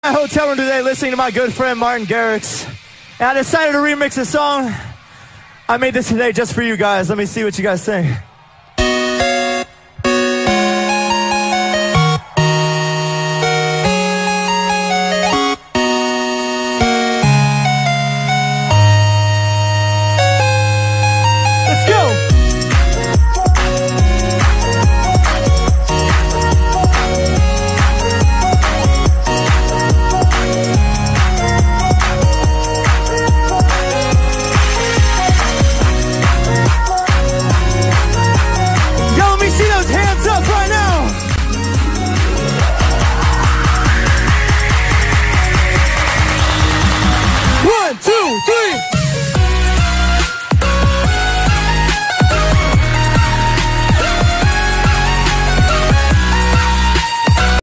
Hotel room today listening to my good friend Martin Garrix. And I decided to remix a song. I made this today just for you guys. Let me see what you guys think.